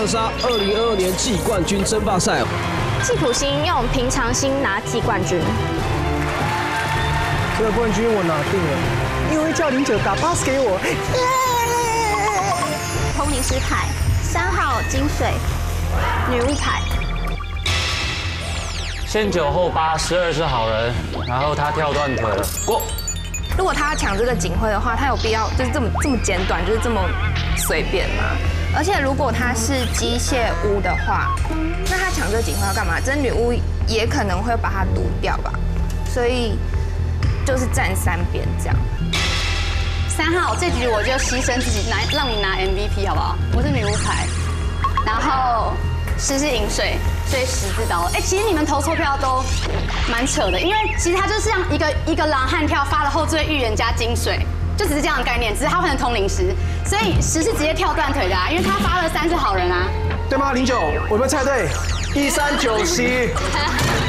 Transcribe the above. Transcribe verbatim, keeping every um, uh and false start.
棒杀二零二二年季冠军争霸赛。 企图心用平常心拿季冠军。 这个冠军我拿定了，因为叫林九打 pass 给我。 通灵师牌三号金水女巫牌。 先九后八，十二是好人，然后他跳断腿了，过。 如果他抢这个警徽的话，他有必要就是这么这么简短，就是这么随便吗？而且如果他是机械巫的话，那他抢这个警徽要干嘛？这女巫也可能会把他毒掉吧，所以就是站三边这样。 三号这局我就牺牲自己拿，让你拿 M V P 好不好？我是女巫牌，然后十是饮水，所以十字刀。哎，其实你们投错票都蛮扯的，因为其实他就是像一个一个狼汉跳发了后缀预言加金水。就只是这样的概念，只是他换成通灵师，所以十是直接跳断腿的啊，因为他发了三是好人啊， 对吗？零九，我有没有猜对？一三九七。